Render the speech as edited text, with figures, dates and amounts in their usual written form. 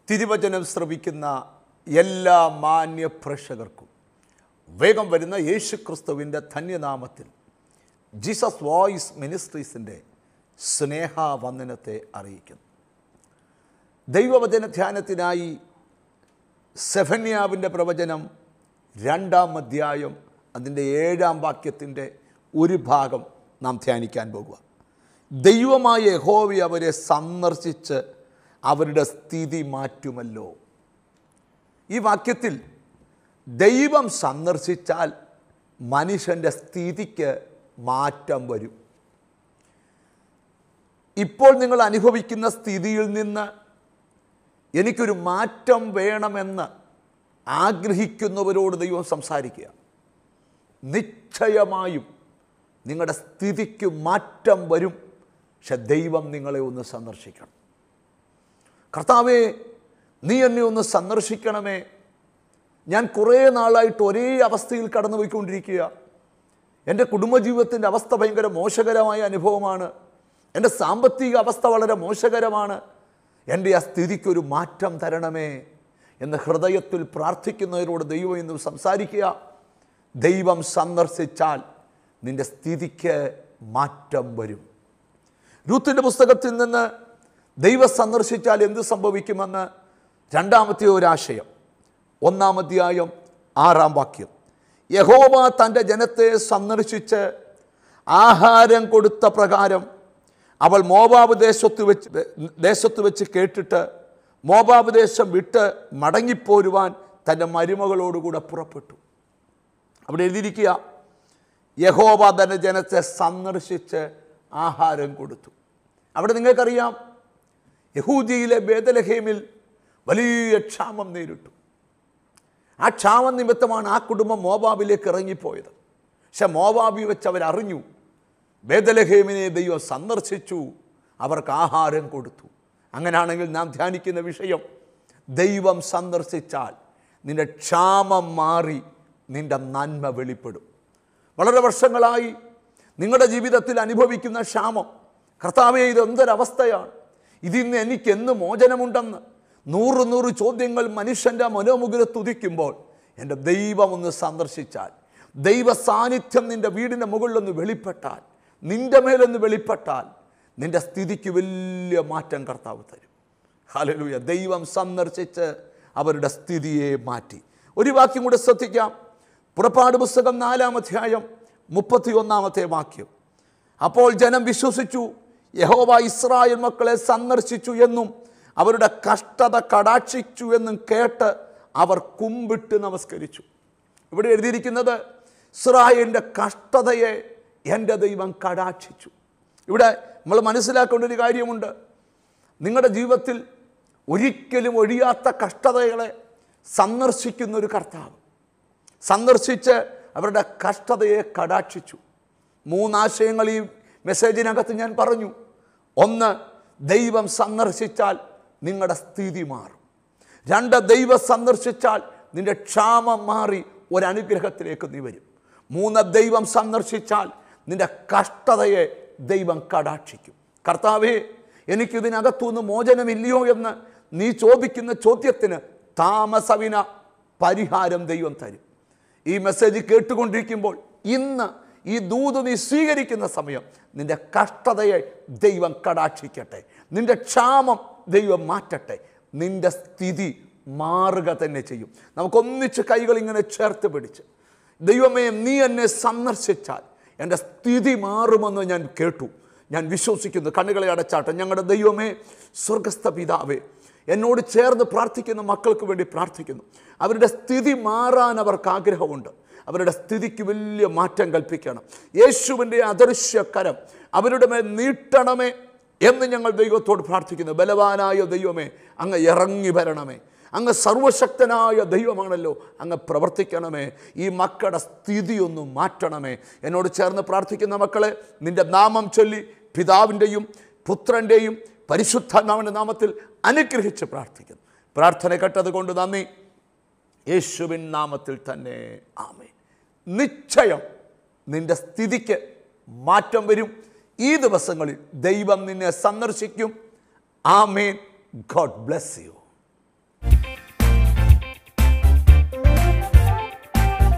തിരുവചനം ശ്രവിക്കുന്ന എല്ലാ മാന്യ പ്രേക്ഷകർക്കും വേഗം വരുന്ന യേശുക്രിസ്തുവിൻ്റെ ധന്യനാമത്തിൽ ജീസസ് വോയിസ് മിനിസ്ട്രീസിൻ്റെ സ്നേഹവന്ദനത്തെ അറിയിക്കുന്നു. ദൈവവചന ധ്യാനത്തിനായി സെഫന്യാവിൻ്റെ പ്രവചനം 2-ാം അധ്യായം അതിൻ്റെ 7-ാം വാക്യത്തിൻ്റെ ഒരു ഭാഗം നാം ധ്യാനിക്കാൻ പോകുക. ദൈവമായ യഹോവ അവരെ സന്ദർശിച്ച് അവരുടെ സ്ഥിതി മാറ്റുമല്ലോ. ഈ വാക്യത്തിൽ ദൈവം സന്ദർശിച്ചാൽ മനുഷ്യൻ്റെ സ്ഥിതിക്ക് മാറ്റം വരും. ഇപ്പോൾ നിങ്ങൾ അനുഭവിക്കുന്ന സ്ഥിതിയിൽ നിന്ന് എനിക്കൊരു മാറ്റം വേണമെന്ന് ആഗ്രഹിക്കുന്നവരോട് ദൈവം സംസാരിക്കുക. നിശ്ചയമായും നിങ്ങളുടെ സ്ഥിതിക്ക് മാറ്റം വരും. പക്ഷെ ദൈവം നിങ്ങളെ ഒന്ന് സന്ദർശിക്കണം. കർത്താവേ, നീ എന്നെ ഒന്ന് സന്ദർശിക്കണമേ. ഞാൻ കുറേ നാളായിട്ട് ഒരേ അവസ്ഥയിൽ കടന്നു പോയിക്കൊണ്ടിരിക്കുക. എൻ്റെ കുടുംബജീവിതത്തിൻ്റെ അവസ്ഥ ഭയങ്കര മോശകരമായ അനുഭവമാണ്. എൻ്റെ സാമ്പത്തിക അവസ്ഥ വളരെ മോശകരമാണ്. എൻ്റെ ആ സ്ഥിതിക്കൊരു മാറ്റം തരണമേ എന്ന് ഹൃദയത്തിൽ പ്രാർത്ഥിക്കുന്നവരോട് ദൈവം ഇന്ന് സംസാരിക്കുക. ദൈവം സന്ദർശിച്ചാൽ നിൻ്റെ സ്ഥിതിക്ക് മാറ്റം വരും. രൂത്തിന്റെ പുസ്തകത്തിൽ നിന്ന് ദൈവം സന്ദർശിച്ചാൽ എന്ത് സംഭവിക്കുമെന്ന് 2-ാമത്തെ ഒരാശയം. 1-ാം അധ്യായം 6-ാം വാക്യം. യഹോവ തൻ്റെ ജനത്തെ സന്ദർശിച്ച് ആഹാരം കൊടുത്ത പ്രകാരം അവൾ മോവാബ് ദേശത്ത് വെച്ച് കേട്ടിട്ട് മോവാബ് ദേശം വിട്ട് മടങ്ങിപ്പോരുവാൻ തൻ്റെ മരുമകളോടുകൂടെ പുറപ്പെട്ടു. അവിടെ എഴുതിയിരിക്കുക, യഹോവ തൻ്റെ ജനത്തെ സന്ദർശിച്ച് ആഹാരം കൊടുത്തു. അവിടെ നിങ്ങൾക്കറിയാം, യഹൂദിയിലെ ബേത്ലഹേമിൽ വലിയ ക്ഷാമം നേരിട്ടു. ആ ക്ഷാമം നിമിത്തമാണ് ആ കുടുംബം മോവാബിലേക്ക് ഇറങ്ങിപ്പോയത്. പക്ഷെ മോവാബിൽ വെച്ച് അവരറിഞ്ഞു, ബേത്ലഹേമിനെ ദൈവം സന്ദർശിച്ചു, അവർക്ക് ആഹാരം കൊടുത്തു. അങ്ങനെയാണെങ്കിൽ നാം ധ്യാനിക്കുന്ന വിഷയം, ദൈവം സന്ദർശിച്ചാൽ നിൻ്റെ ക്ഷാമം മാറി നിൻ്റെ നന്മ വെളിപ്പെടും. വളരെ വർഷങ്ങളായി നിങ്ങളുടെ ജീവിതത്തിൽ അനുഭവിക്കുന്ന ക്ഷാമം, കർത്താവേ ഇതെന്തൊരവസ്ഥയാണ്, ഇതിന്ന് എനിക്കെന്ന് മോചനമുണ്ടെന്ന് 100 ചോദ്യങ്ങൾ മനുഷ്യൻ്റെ മനോമുഖത്ത് ഉദിക്കുമ്പോൾ എൻ്റെ ദൈവം ഒന്ന് സന്ദർശിച്ചാൽ, ദൈവ സാന്നിധ്യം നിൻ്റെ വീടിൻ്റെ മുകളിലൊന്ന് വെളിപ്പെട്ടാൽ, നിൻ്റെ മേലൊന്ന് വെളിപ്പെട്ടാൽ നിൻ്റെ സ്ഥിതിക്ക് വലിയ മാറ്റം കർത്താവ് തരും. ഹല്ലേലൂയ. ദൈവം സന്ദർശിച്ച് അവരുടെ സ്ഥിതിയെ മാറ്റി. ഒരു വാക്യം കൂടെ ശ്രദ്ധിക്കാം. പുറപ്പാട് പുസ്തകം 4-ാം അധ്യായം 31-ാമത്തെ വാക്യം. അപ്പോൾ ജനം വിശ്വസിച്ചു, യഹോവ ഇസ്രായേൽ മക്കളെ സന്ദർശിച്ചു എന്നും അവരുടെ കഷ്ടത കടാക്ഷിച്ചു എന്നും കേട്ട് അവർ കുമ്പിട്ട് നമസ്കരിച്ചു. ഇവിടെ എഴുതിയിരിക്കുന്നത്, ഇസ്രായേലിൻ്റെ കഷ്ടതയെ എൻ്റെ ദൈവം കടാക്ഷിച്ചു. ഇവിടെ നമ്മൾ മനസ്സിലാക്കേണ്ട ഒരു കാര്യമുണ്ട്. നിങ്ങളുടെ ജീവിതത്തിൽ ഒരിക്കലും ഒഴിയാത്ത കഷ്ടതകളെ സന്ദർശിക്കുന്നൊരു കർത്താവ് സന്ദർശിച്ച് അവരുടെ കഷ്ടതയെ കടാക്ഷിച്ചു. 3 ആശയങ്ങൾ ഈ മെസ്സേജിനകത്ത് ഞാൻ പറഞ്ഞു. 1, ദൈവം സന്ദർശിച്ചാൽ നിങ്ങളുടെ സ്ഥിതി മാറും. 2, ദൈവം സന്ദർശിച്ചാൽ നിൻ്റെ ക്ഷാമം മാറി ഒരനുഗ്രഹത്തിലേക്ക് നീ വരും. 3, ദൈവം സന്ദർശിച്ചാൽ നിൻ്റെ കഷ്ടതയെ ദൈവം കടാക്ഷിക്കും. കർത്താവേ, എനിക്കിതിനകത്തുനിന്ന് മോചനമില്ലയോ എന്ന് നീ ചോദിക്കുന്ന ചോദ്യത്തിന് താമസവിന പരിഹാരം ദൈവം തരും. ഈ മെസ്സേജ് കേട്ടുകൊണ്ടിരിക്കുമ്പോൾ ഇന്ന് ഈ ദൂത് നീ സ്വീകരിക്കുന്ന സമയം നിൻ്റെ കഷ്ടതയെ ദൈവം കടാക്ഷിക്കട്ടെ, നിൻ്റെ ക്ഷാമം ദൈവം മാറ്റട്ടെ, നിൻ്റെ സ്ഥിതി മാറുക തന്നെ ചെയ്യും. നമുക്കൊന്നിച്ച് കൈകൾ ഇങ്ങനെ ചേർത്ത് പിടിച്ച്, ദൈവമേ നീ എന്നെ സന്ദർശിച്ചാൽ എൻ്റെ സ്ഥിതി മാറുമെന്ന് ഞാൻ കേട്ടു, ഞാൻ വിശ്വസിക്കുന്നു. കണ്ണുകളെ അടച്ചാട്ടെ. ഞങ്ങളുടെ ദൈവമേ, സ്വർഗസ്ഥ പിതാവേ, എന്നോട് ചേർന്ന് പ്രാർത്ഥിക്കുന്ന മക്കൾക്ക് വേണ്ടി പ്രാർത്ഥിക്കുന്നു. അവരുടെ സ്ഥിതി മാറാൻ അവർക്ക് ആഗ്രഹമുണ്ട്. അവരുടെ സ്ഥിതിക്ക് വലിയ മാറ്റം കൽപ്പിക്കണം. യേശുവിൻ്റെ അദൃശ്യകരം അവരുടെ മേൽ നീട്ടണമേ എന്ന് ഞങ്ങൾ ദൈവത്തോട് പ്രാർത്ഥിക്കുന്നു. ബലവാനായ ദൈവമേ, അങ്ങ് ഇറങ്ങി വരണമേ. അങ്ങ് സർവശക്തനായ ദൈവമാണല്ലോ, അങ്ങ് പ്രവർത്തിക്കണമേ. ഈ മക്കളുടെ സ്ഥിതി ഒന്ന് മാറ്റണമേ. എന്നോട് ചേർന്ന് പ്രാർത്ഥിക്കുന്ന മക്കളെ നിൻ്റെ നാമം ചൊല്ലി പിതാവിൻ്റെയും പുത്രൻ്റെയും പരിശുദ്ധാത്മാവിൻ്റെ നാമത്തിൽ അനുഗ്രഹിച്ച് പ്രാർത്ഥിക്കുന്നു. പ്രാർത്ഥന കേട്ടത് കൊണ്ട് നന്ദി. യേശുവിൻ നാമത്തിൽ തന്നെ ആമേൻ. നിശ്ചയം നിൻ്റെ സ്ഥിതിക്ക് മാറ്റം വരും. ഈ ദിവസങ്ങളിൽ ദൈവം നിന്നെ സന്ദർശിക്കും. ആമേൻ. God bless U.